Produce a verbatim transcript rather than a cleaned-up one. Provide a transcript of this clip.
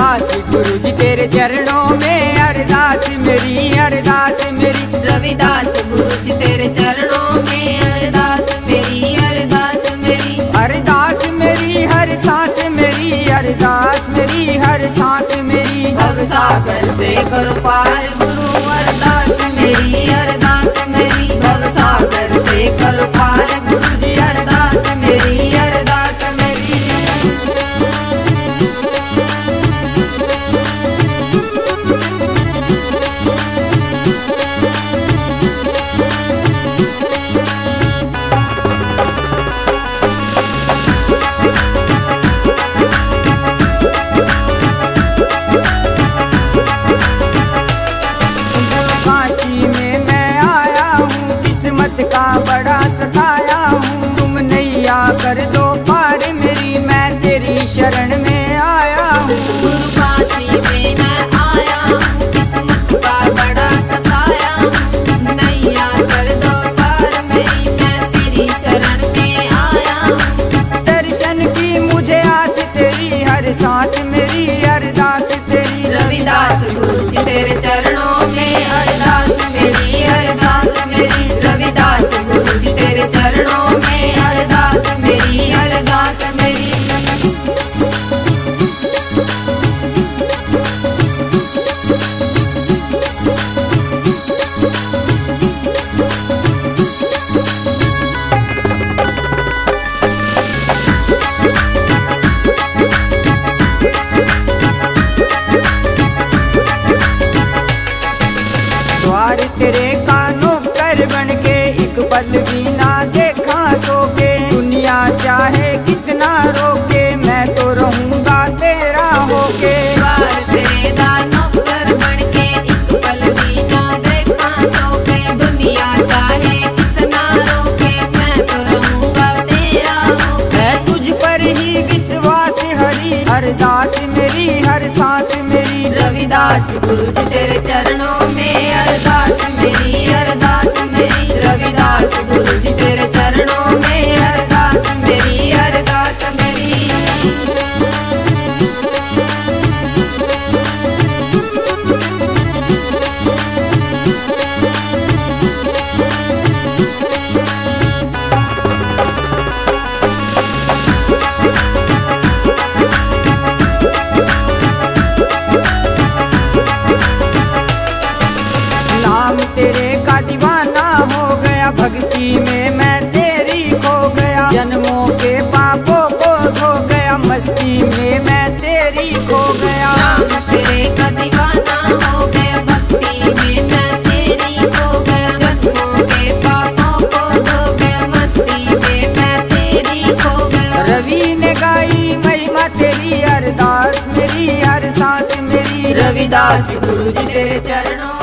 रविदास गुरु जी तेरे चरणों में अरदास मेरी, अरदास मेरी। रविदास गुरु जी तेरे चरणों में अरदास मेरी, अरदास मेरी। अरदास मेरी हर सांस मेरी, अरदास मेरी हर सांस मेरी। भव सागर से करो पार गुरु अरदास मेरी, अरदास मेरी। भव सागर से करो पार गुरु जी अरदास मेरी, अरदास मेरी। काशी में मैं आया हूँ, किस्मत का बड़ा सताया हूँ। तुम नैया कर दो पार मेरी, मैं तेरी शरण में आया हूँ। गुरु काशी में मैं आया हूँ, किस्मत का बड़ा सताया हूँ। नैया कर दो पार मेरी, मैं तेरी शरण में आया हूँ। दर्शन की मुझे आस तेरी, हर सांस मेरी अरदास तेरी। रविदास गुरु जी तेरे चरणों में अरदास मेरी, अरदास मेरी। रविदास गुरु जी तेरे चरणों में अरदास मेरी, अरदास मेरी। द्वार तेरे कानों कर बन के, एक पल भी ना देखा सो के। दुनिया चाहे कितना रोके, मैं तो रहूंगा तेरा होके। द्वार तेरे दानों कर बन के, एक पल भी ना देखा सो के। दुनिया चाहे कितना रोके, मैं तो रहूंगा तेरा होके। है तुझ पर ही विश्वास हरी, अरदास मेरी हर सांस मेरी। रविदास गुरु जी तेरे चरणों में अरदास मेरी, अरदास मेरी। रविदास गुरु जी तेरे चरणों में अरदास मेरी, अरदास मेरी। नाम तेरे का दीवाना हो गया, भक्ति में मैं तेरी खो गया। जन्मों के पापों को धो गया, मस्ती में मैं तेरी खो गया। नाम तेरे का दीवाना हो गया, भक्ति में मैं तेरी खो गया। जन्मों के पापों को धो गया, मस्ती में मैं तेरी खो गया। रवि ने गाई महिमा तेरी, अरदास मेरी हर सांस मेरी। रविदास गुरु जी तेरे चरणों